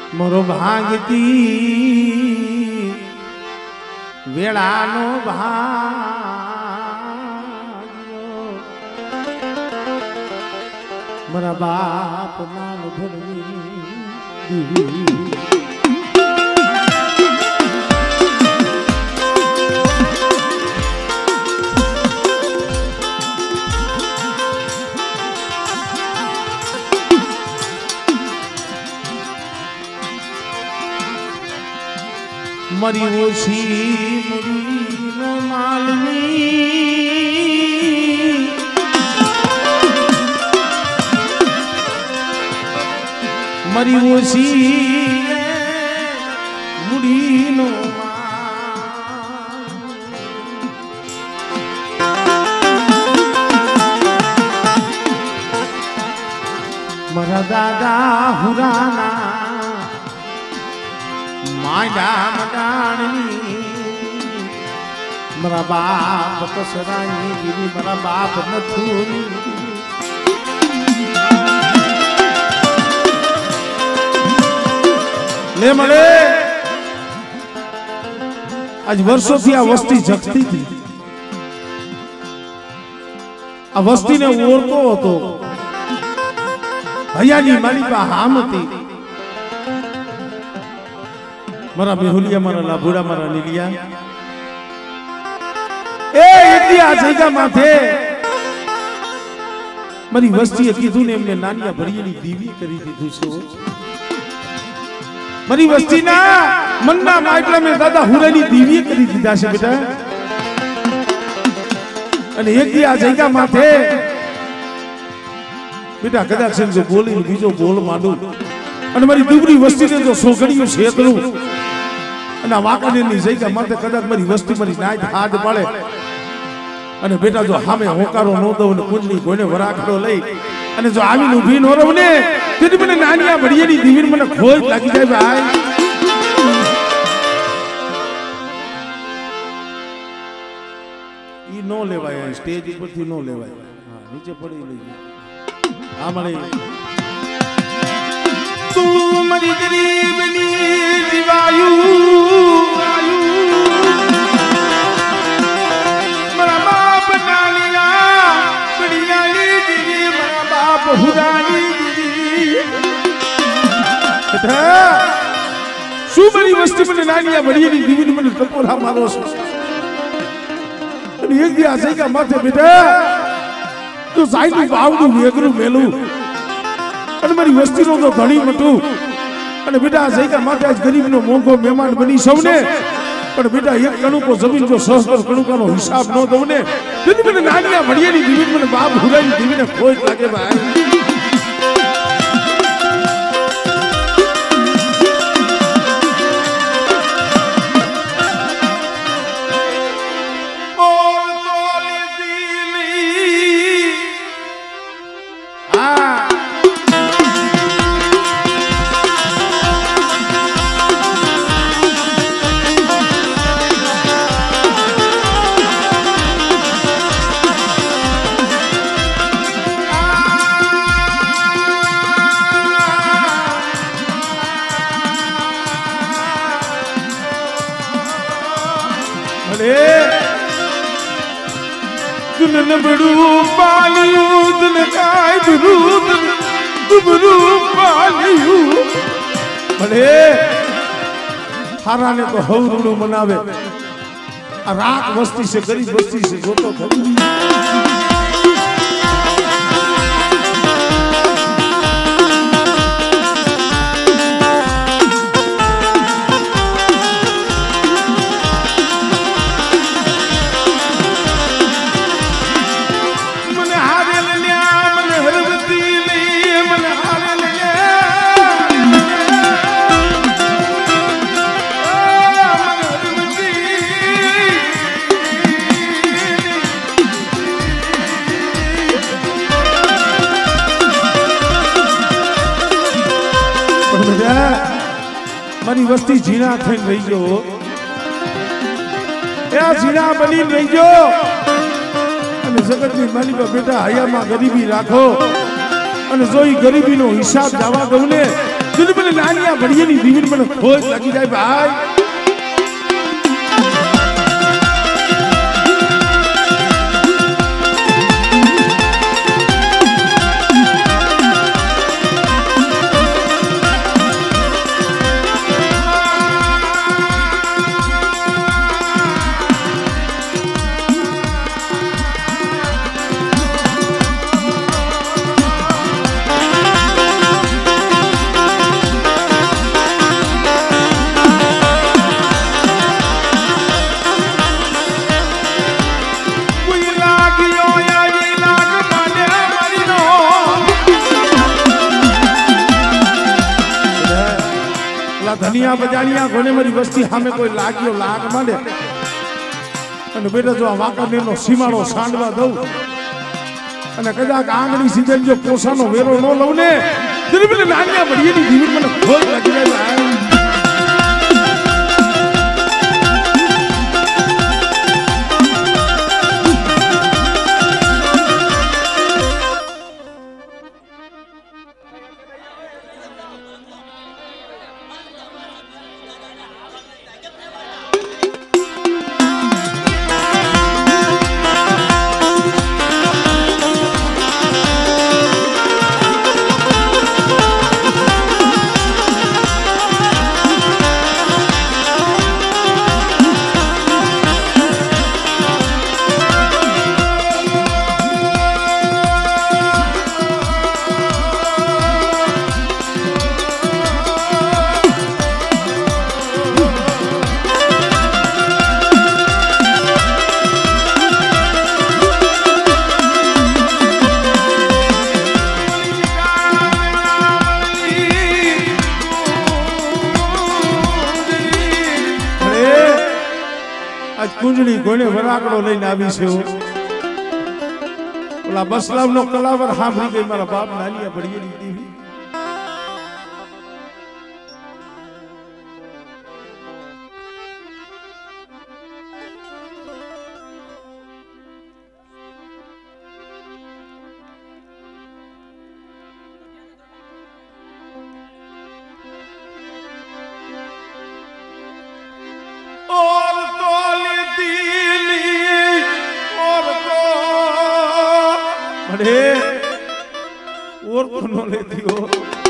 मोरो भागती वेळानो भाग्यो मरा बाप नाल धरनी दीवी मरी ओछी मुरी न मालनी मरी ओछी मुरी नो मरा दादा हुराना माया मडानी मरा बाप कसराई दीदी मरा बाप नथुनी ले मले आज वर्षों थी आ वस्ती जगती थी आ वस्ती ने ओरतो होतो भैयाजी मारी पा हामती मरा बेहुलिया मरा लाभुड़ा मरा नीलिया ए इतनी आ जगह माथे मरी वस्ती कीधु ने एमने नानिया भरियेनी दीवी करी दीधु छो मरी वस्ती ना मन्ना माइकला में दादा हुरेनी दीवी करी दीधा छे बेटा अने एक दी आ जगह माथे बेटा कदाच जो बोली बीजो बोल मांडू अने मारी दूबरी वस्ती ने जो सोगड़ियो छेतरू અને વાકાની જગ્યા માથે કદાચ મારી વસ્તી મારી નાઈટ હાથ પાડે અને બેટા જો સામે હોકારો ન દઉં ને કુંજની કોઈને વરાખડો લઈ અને જો આવીને ઊભી ન રહું ને તેથી મને નાનિયા ભડિયાની દીવીને મને ખોજ લાગી જાય ભાઈ ઈ નો લેવાય સ્ટેજ ઉપરથી નો લેવાય હા નીચે પડી લઈ આ મળે તું મારી ગરીબની દીવાયુ मरा बाप नालिया बढ़ियाली दीदी मरा बाप हुरानी दीदी बेटा सुबरी वस्ती में नालिया बढ़ियाली दीदी ने मैंने टपोरा मारो અને એક દી આ જગ્યા માથે બેટા તો સાઈડ બાવડું વેગરું મેલું અને મારી વસ્તીનો તો ઘણી મટું અને બેટા આ જગ્યા માથે આજ ગરીબનો મોંઘો મહેમાન બની સૌને પણ બેટા એક કણુકો જમીન જો સહસ્ત્ર કણુકાનો હિસાબ ન દઉં ને તેથી મને નાનિયા ભડિયાની દીવી મને બાપ હુરાની દીવીને ખોજ લાગે ભાઈ दुल्हन बड़ू पालियू दुल्हन काय दुरूद दुबरू पालियू भले हारा ने तो हवरूडू मनावे रात वस्ती से गरीब वस्ती से जोतो खबरी મારી વસ્તી ઝીણા થઈને રહી ગયો એ ઝીણા બની રહી ગયો અને જગતની માલિકા બેટા હયામાં ગરીબી રાખો અને જો ઈ ગરીબીનો હિસાબ જવા દઉં ને દિલ મને નાનિયા ભડિયાની દીવીને મને ખોજ લાગી જાય ભાઈ ધનિયા બજાણિયા કોને મારી વસ્તી સામે કોઈ લાગ્યો લાગ માંડે અને બેટા જો આ વાંકાનેરનો સીમાડો સાંડવા દઉં અને કદાચ આંગળી સીધે જો પોસાનો વેરો ન લઉં ને દિલબીને નાનિયા ભડિયાની દીવી મને ખોજ લાગી જાય કુંજળી કોઈને વરાકડો લઈને આવી છે ઓલા બસલાવનો કલાવર સાંભળી ગઈ મારા બાપ નાનિયા ભડિયાની દીવી और कोनो लेती हो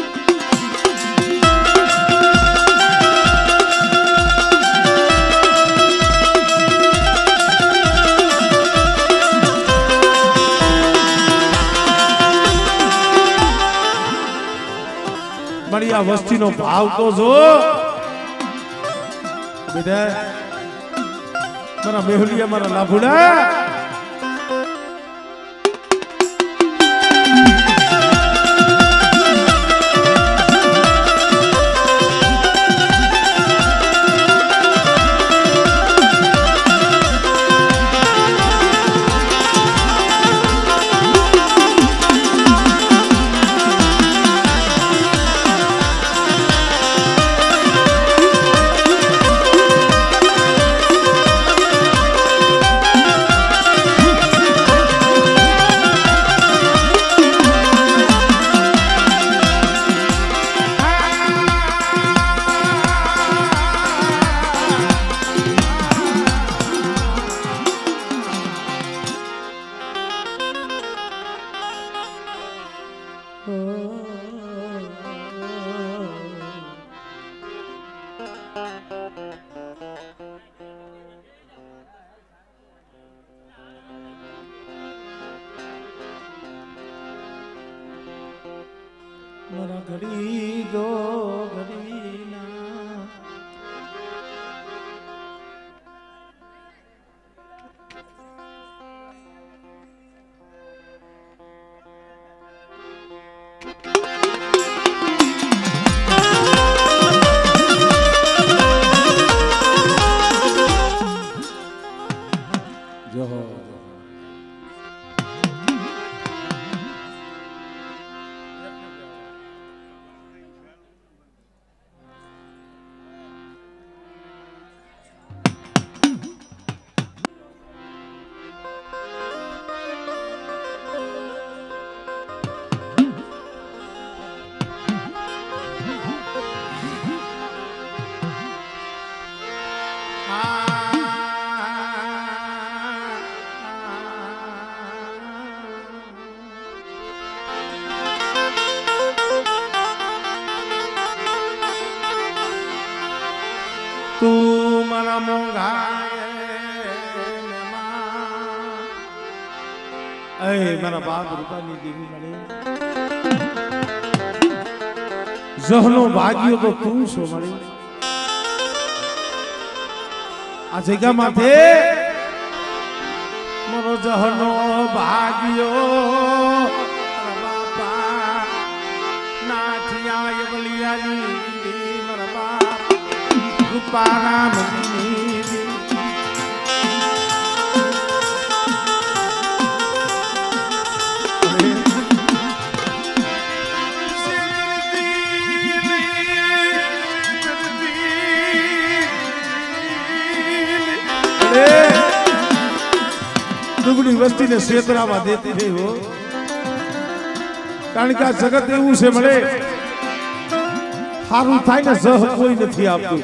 મારી આ વસ્તીનો ભાવ તો જો બેટા મારા મેહુલિયા મારા લાભુડા मरा घड़ी दो घड़ी ना એ મારા બાપ રૂપાની દેવી મળે જહનો ભાગ્યો તો તું છો મળે આ જગ્યા માથે મારો જહનો ભાગ્યો બાપા નાથિયા બલિયાની મારા બાપ રૂપાના મની दुगनी वस्ती ने क्षेत्रावा देती नहीं हो कारण के जगत એવું છે મળે હારું થાય ને સહ કોઈ નથી આપતું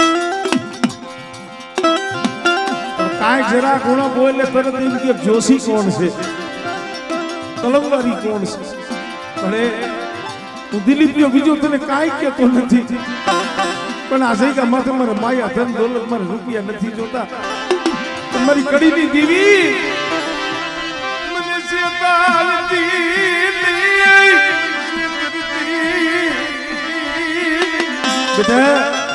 કાઈ જરા ગુણા બોલે તરત એમ કે જોશી કોણ છે તલવારી કોણ છે અરે હું દિલીપિયો બીજો તને કાઈ કેતો નથી પણ આજે કે માથે મારે માયા ધન દોલત મારે રૂપિયા નથી જોતા તમારી કડીની દેવી મને સેતાલ બેટા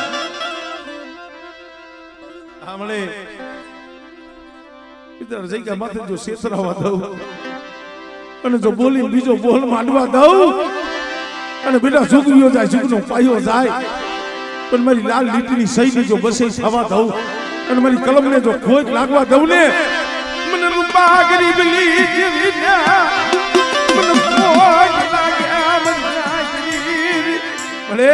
हमले इधर जई माथे जो सेतरावा दઉં અને જો બોલી બીજો બોલ માંડવા દઉં અને બેટા ઝુકવ્યો જાય ઝુકનો પાયો જાય પણ મારી લાલ લીટીની સહીની જો બસે થવા દઉં અને મારી કલમને જો ખોટ લાગવા દઉં ને મને રૂપા ગરીબલી જેવી ના મને ખોટ લાગ્યા મને ભલે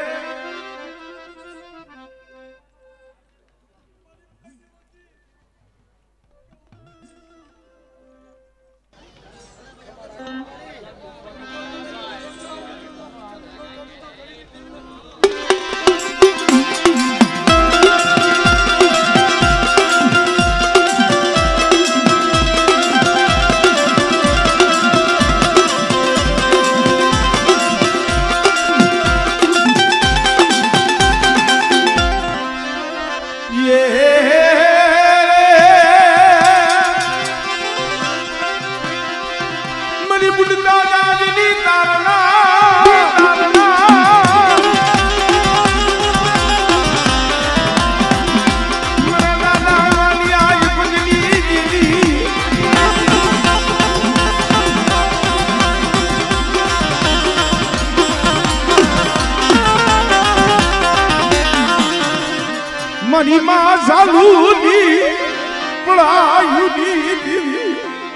मनी मां जालूनी पड़ायूनी देवी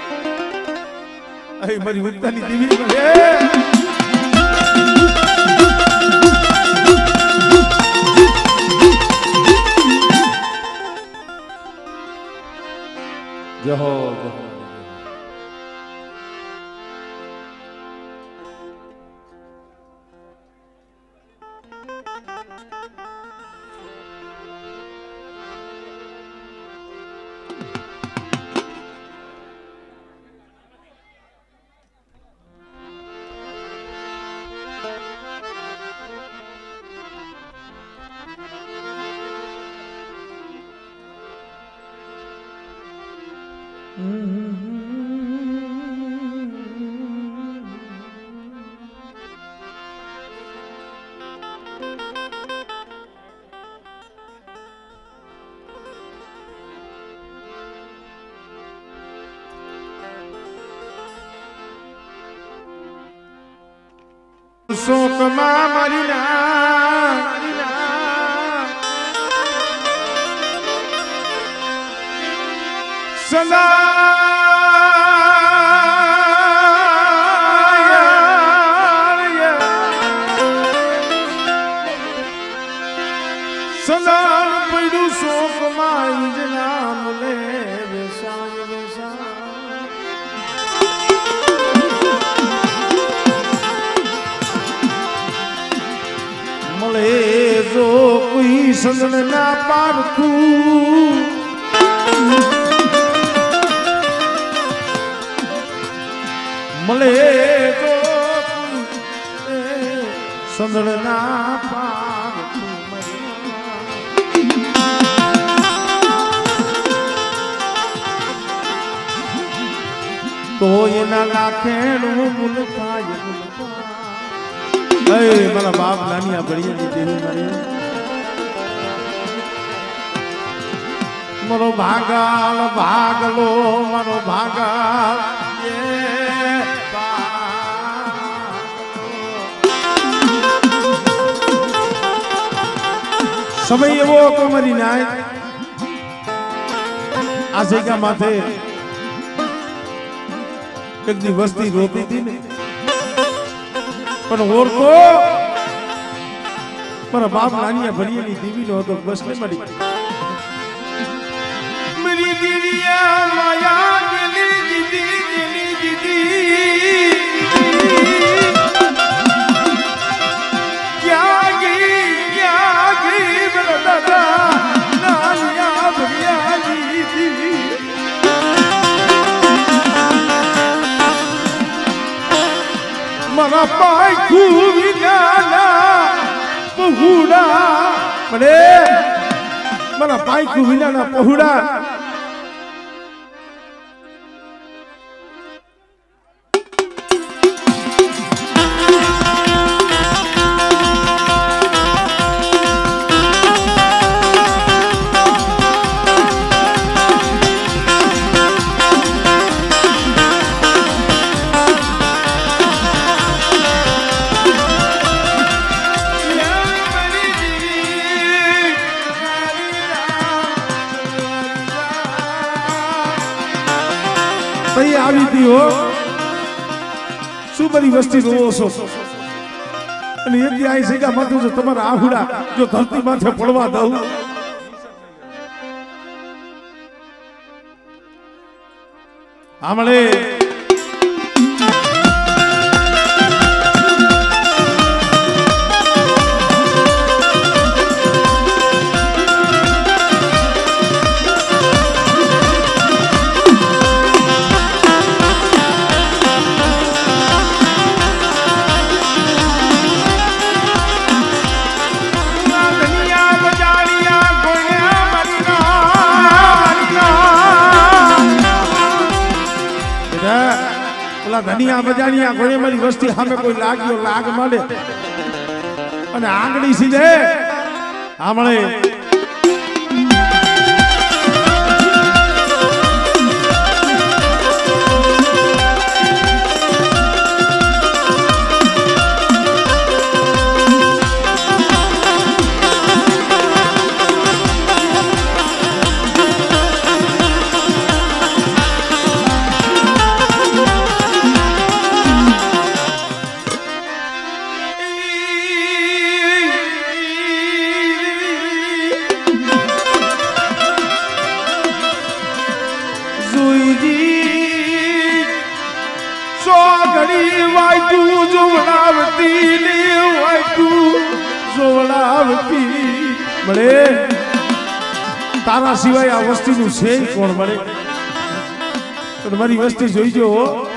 आई मरी उतानी देवी बने जहो जहो शोक मां मरीना सदा सदा पड़ू शोक मां इंजना मुले बेसाय बेसा जो कोई संगन ना पारखू मले जो संगन ना पारखू તો એના લાખેનું મૂલ થાય મારા બાપ નાની આ ભણીએ દેવી મારી મારો ભાગાલ ભાગલો મારો ભાગાલ સમય એવો હતો મારી નાય આ જગ્યા માથે એક દી વસ્તી રોતી હતી ને પણ ઓરતો મારા બાપ નાની ભણીએની દેવી નો હતો બસ ને મળી मेरी दिलिया माया दिली दीदी क्या गई मेरा दादा नानिया भैया दीदी मरा पाई खूबी नाना पहुड़ा मरे मरा पाई खूबी नाना पहुड़ा આવી હતી હો શું બધી વસ્તી રોવો છો અને એક દી આઈ સગા માથું જો તમારા આહુડા જો ધરતી માથે પડવા દઉં આમળે ધનિયા બજાણિયા ઘોડે મારી વસ્તી સામે કોઈ લાગ્યો લાગ મળે અને આંગળી સીધે આમળે મળે તારા સિવાય આ વસ્તીનું છે કોણ મળે તો મારી વસ્તી જોઈજો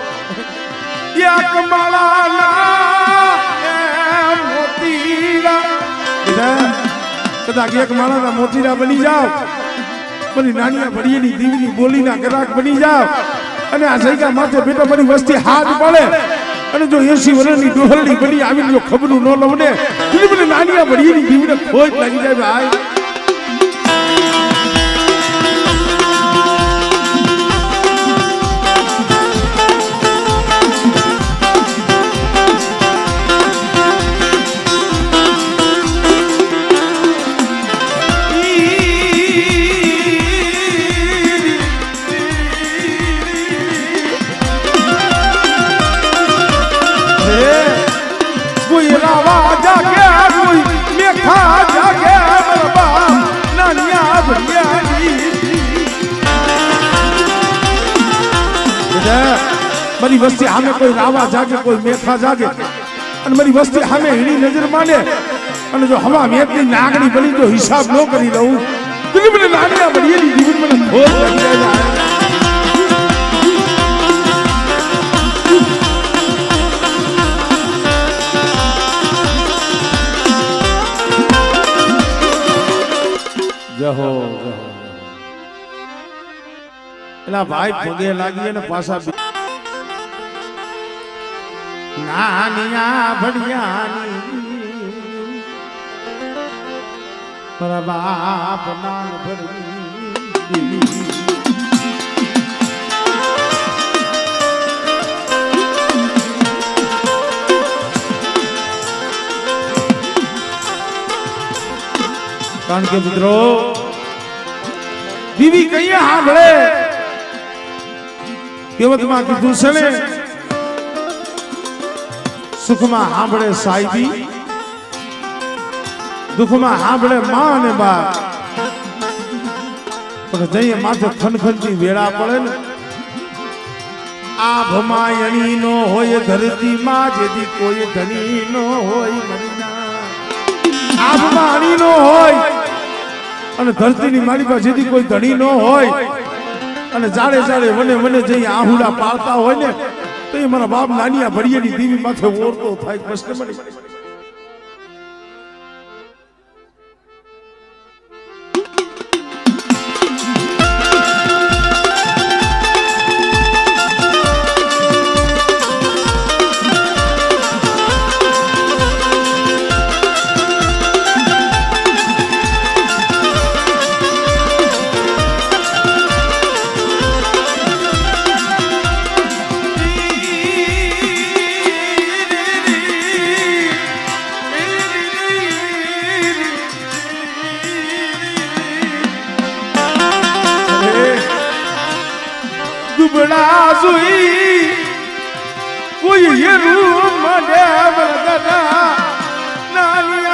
કદાચ એક માળાના મોતીરા બની જાવ મારી નાની ભડીએની દીવની બોલીના ગ્રાહક બની જાવ અને આ જગ્યા માથે બેટા મારી વસ્તી હાથ પડે અને જો 80 વર્ષની ડોહરડી બની આવીને જો ખબરું ન લવને એટલે મને નાની ભડીએની દીવને ખોટ લાગી જાય ભાઈ મારી વસ્તી સામે કોઈ રાવા જાગે કોઈ મેખા જાગે અને મારી વસ્તી સામે હીણી નજર માંડે અને જો હવા મેઘની નાગણી બની જો હિસાબ ન કરી લઉં તો મને નાગણા બળીએની જીવન મને ભોગ લાગી જાય જહો એલા ભાઈ પગે લાગીએ ને પાછા નાનિયા ભડિયાની મારા બાપ નાન ભડી કારણ કે મિત્રો દીવી કહીએ સાંભળે કેવતમાં કીધું છે ને સુખમાં સાંભળે સાઈબી દુઃખમાં સાંભળે માં અને બા પણ જઈએ માથે ખનખનતી વેળા પડે ને આ ભમાયણી નો હોય ધરતીમાં જેથી કોઈ ધણી નો હોય મરીના આ ભમાણી નો હોય અને ધરતીની મારી પાસે જેથી કોઈ ધણી નો હોય અને જાડે જાડે વને વને જઈ આહુડા પાળતા હોય ને તો એ મારા બાપ નાનિયા ભડિયાની દીવી માથે ઓરતો થાય પ્રશ્ન મળી दुबड़ा सुई कोई ये रूम में बलगना नानिया